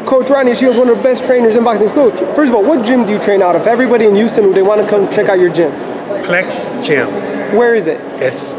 Coach Ronnie Shields, one of the best trainers in boxing. Coach, first of all, what gym do you train out of? Everybody in Houston, they want to come check out your gym. Plex Gym. Where is it? It's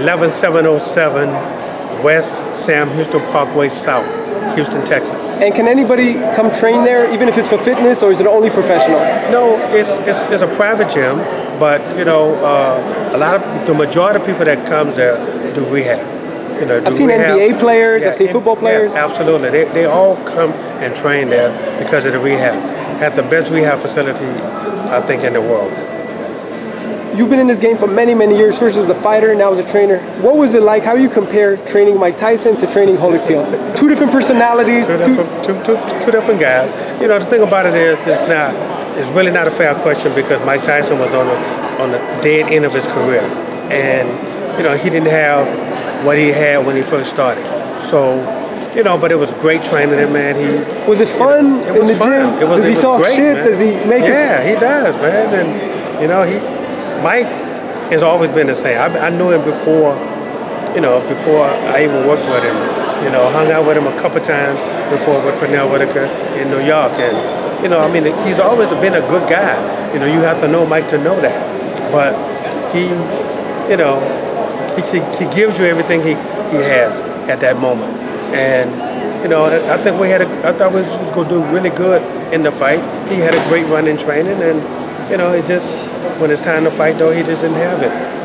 11707 West Sam Houston Parkway South, Houston, Texas. And can anybody come train there, even if it's for fitness, or is it only professionals? No, it's a private gym, but you know, the majority of people that comes there do rehab. You know, I've seen rehab. NBA players, I've seen football players. Yes, absolutely. They all come and train there because of the rehab. Have the best rehab facility, I think, in the world. You've been in this game for many, many years, first as a fighter, now as a trainer. What was it like? How do you compare training Mike Tyson to training Holyfield? Two different personalities. Two different guys. You know, the thing about it is, it's really not a fair question because Mike Tyson was on the dead end of his career. And, you know, he didn't have what he had when he first started. So, you know, but it was great training him, man. Was it fun in the gym? Does he talk shit? Man. Does he make it? Yeah, he does, man. And, you know, Mike has always been the same. I knew him before, you know, before I even worked with him. You know, hung out with him a couple times before with Pernell Whitaker in New York. And, you know, I mean, he's always been a good guy. You know, you have to know Mike to know that. But he, you know, he gives you everything he has at that moment. And, you know, I think I thought we was going to do really good in the fight. He had a great run in training, and, you know, it just, when it's time to fight, though, he just didn't have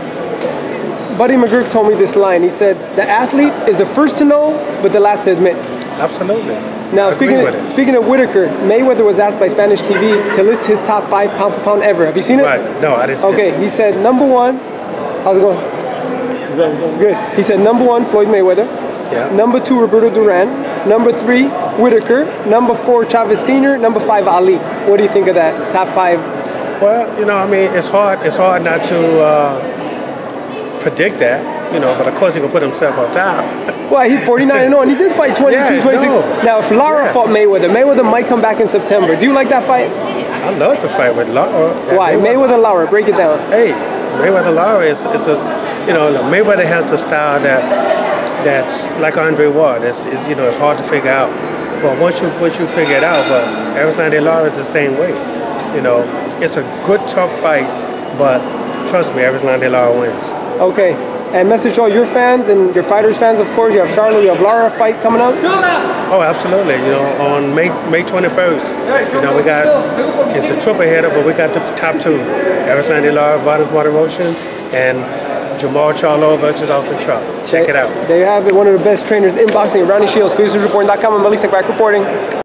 it. Buddy McGurk told me this line. He said, the athlete is the first to know, but the last to admit. Absolutely. Now, speaking of Whitaker, Mayweather was asked by Spanish TV to list his top 5 pound for pound ever. Have you seen it? Right. No, I didn't see it. Okay, he said, number 1, how's it going? Good. He said, number 1, Floyd Mayweather. Yeah. Number 2, Roberto Duran. Number 3, Whitaker. Number 4, Chavez Sr. Number 5, Ali. What do you think of that? Top 5? Well, you know, I mean, it's hard not to predict that, you know, but of course he can put himself on top. Well, he's 49-0, and he did fight 22, 26. No. Now, if Lara fought Mayweather might come back in September. Do you like that fight? I love to fight with Lara. Why? Mayweather-Lara, break it down. Hey, Mayweather-Lara is you know, Mayweather has the style that's like Andre Ward. It's you know, it's hard to figure out. But once you figure it out, but Lara is the same way. You know, it's a good, tough fight, but trust me, Lara wins. Okay, and message to all your fans and your fighters' fans, of course. You have Charlotte, you have Lara fight coming up. Oh, absolutely. You know, on May 21st, you know, it's a triple header, but we got the top 2. Lara versus Martirosyan, and Jamal Charlo versus Alton Trout. Check it out. There you have it, one of the best trainers in boxing, Ronnie Shields, FESNewsReporting.com. I'm Malik Sakback reporting.